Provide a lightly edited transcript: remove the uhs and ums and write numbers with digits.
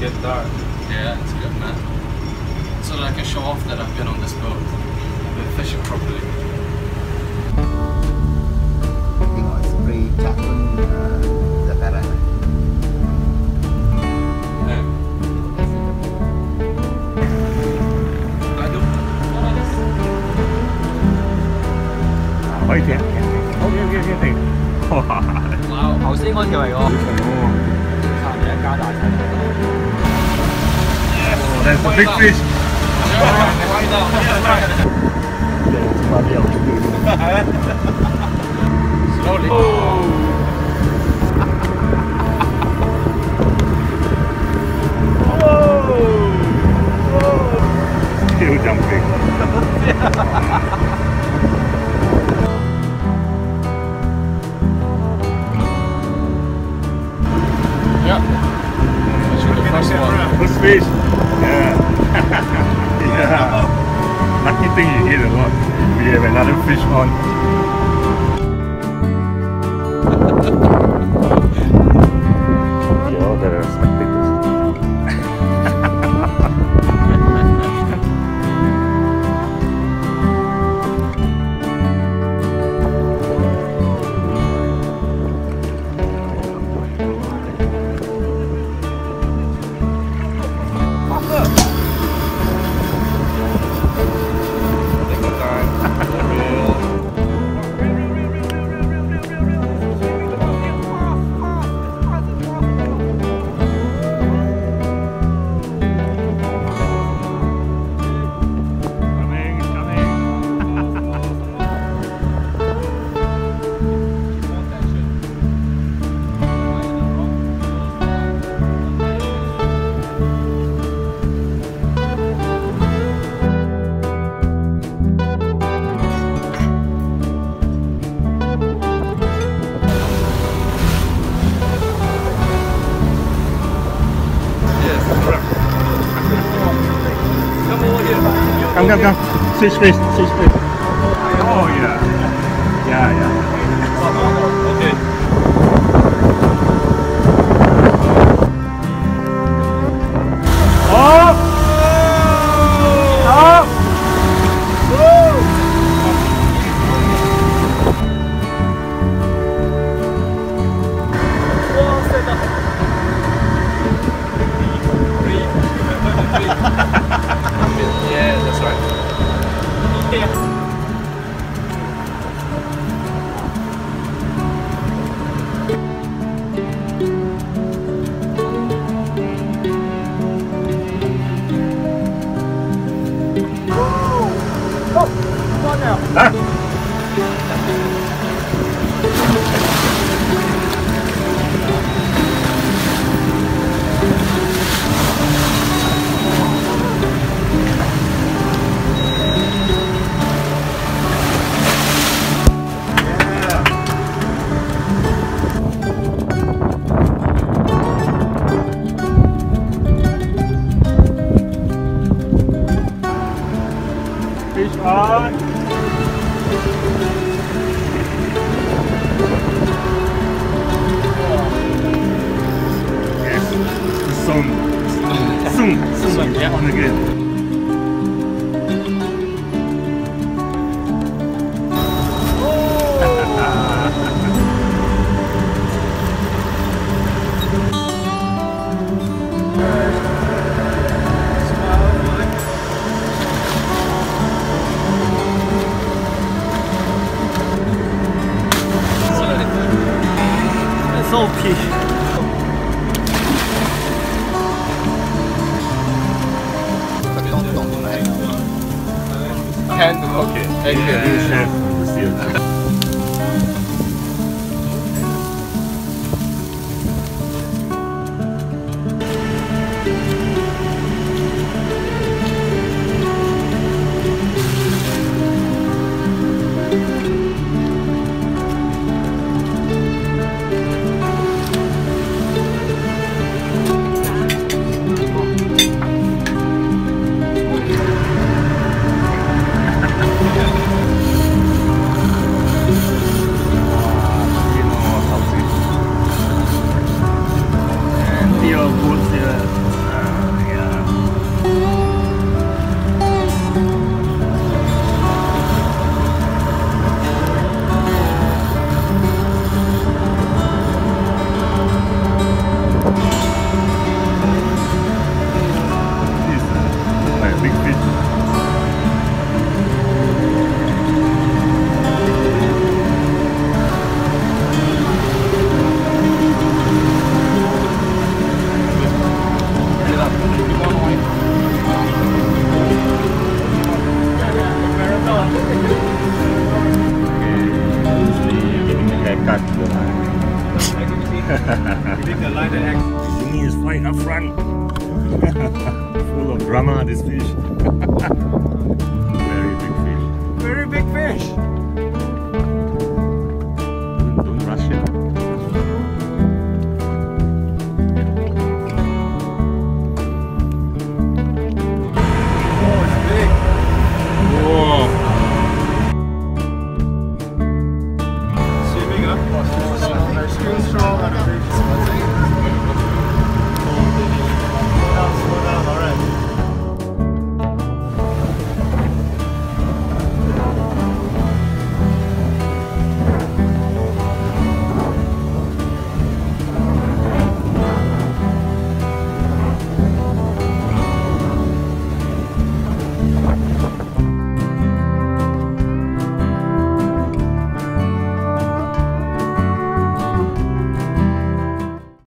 get dark. Yeah, it's good, man. So that I can show off that I've been on this boat. I've been fishing properly. Spray cat pun zakaran. Kể thiệt. Ok,停。哇！ 頭先嗰條係個差唔多加大細。 That's a big fish. Slowly. Still jumping. Yeah. First one. First fish. Yeah. Yeah. Lucky thing you hit a lot. We have another fish on. Yo, there are spectators. Come. Switch fish. Oh yeah. Yeah. Okay. Oh! Woo! Yeah, that's right. Fish on. Yes, the sun. Soon. Yeah, on again. Salty. Canned cook it. Thank you. Chef. See you. think the line and act. Singing is right up front. Full of drama, this fish.